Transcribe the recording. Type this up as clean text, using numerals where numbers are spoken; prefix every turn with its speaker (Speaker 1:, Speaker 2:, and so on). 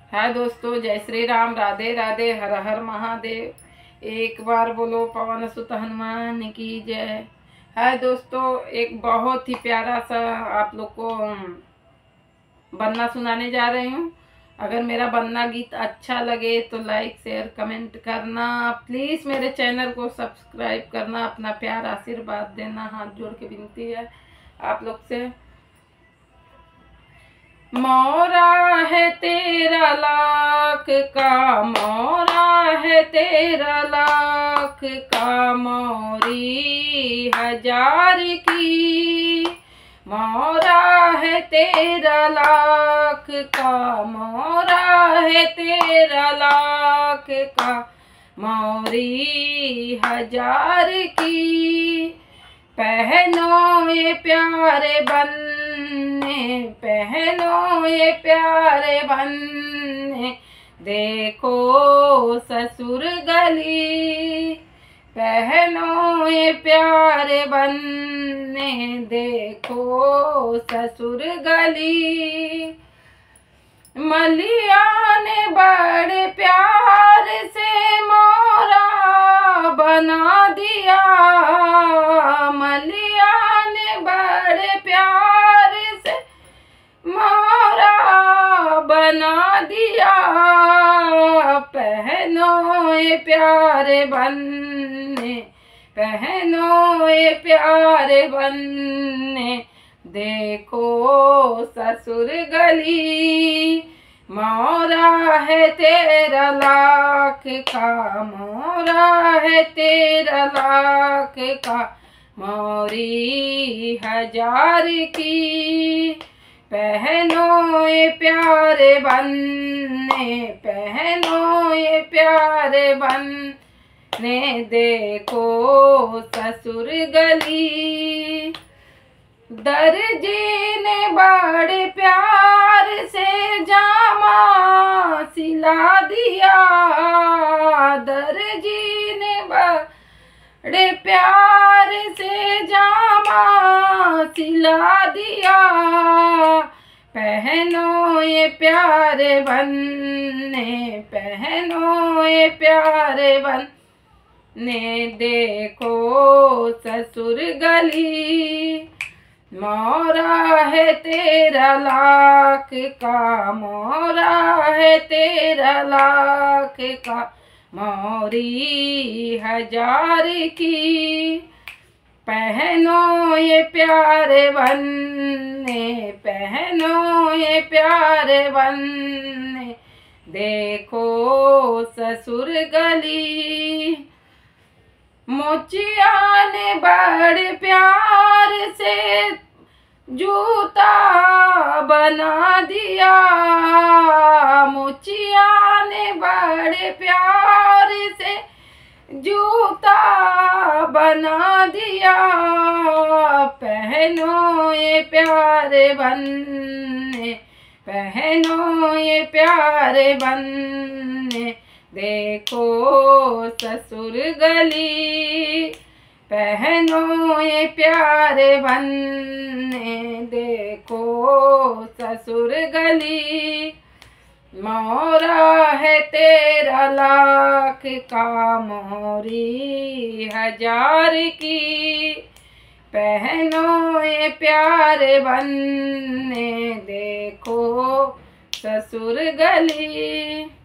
Speaker 1: हाय दोस्तों, जय श्री राम, राधे राधे, हर हर महादेव। एक बार बोलो पवन सुत हनुमान की जय। हाय दोस्तों, एक बहुत ही प्यारा सा आप लोग को बन्ना सुनाने जा रही हूँ। अगर मेरा बन्ना गीत अच्छा लगे तो लाइक शेयर कमेंट करना, प्लीज़ मेरे चैनल को सब्सक्राइब करना, अपना प्यार आशीर्वाद देना, हाथ जोड़ के विनती है आप लोग से। मोरा है तेरा लाख का, मोरा है तेरा लाख का, मोरी हजार की। मोरा है तेरा लाख का, मोरा है तेरा लाख का, मोरी हजार की। पहनो ये प्यारे बन्ने, पहनो ये प्यारे बन्ने, देखो ससुर गली। पहनो ये प्यारे बन्ने, देखो ससुर गली। मलिया ने बड़े प्यार से मोरा बना दिया, मलिया ने बड़े प्यार से मोरा बना दिया। पहनो ये प्यारे बन्ने, पहनो ये प्यारे बन्ने, देखो ससुर गली। मोरा है तेरा लाख का, मोरा है तेरा लाख का, मोरी हजार की। पहनो ये प्यारे बन्ने, पहनो ये प्यारे बन्ने, देखो ससुर गली। दर्जी ने बड़े प्यार से जामा सिला दिया, दर्जी ने बड़े प्यार से जामा सिला दिया। पहनो ये प्यारे बन्ने, पहनो ये प्यारे बन्ने, देखो ससुर गली। मोरा है तेरा लाख का, मोरा है तेरा लाख का, मोरी हजार की। पहनो ये प्यारे बन्ने, पहनो ये प्यारे बन्ने, देखो ससुर गली। मोचिया ने बड़े प्यार से जूता बना दिया, मोचिया ने बड़े प्यार से जूता बना दिया। पहनो ये प्यारे बन्ने, पहनो ये प्यारे बन्ने, देखो ससुर गली। पहनो ये प्यारे बन्ने, देखो ससुर गली। मोरा है तेरा लाख का, मोरी हजार की। पहनो ये प्यारे बन्ने, देखो ससुर गली।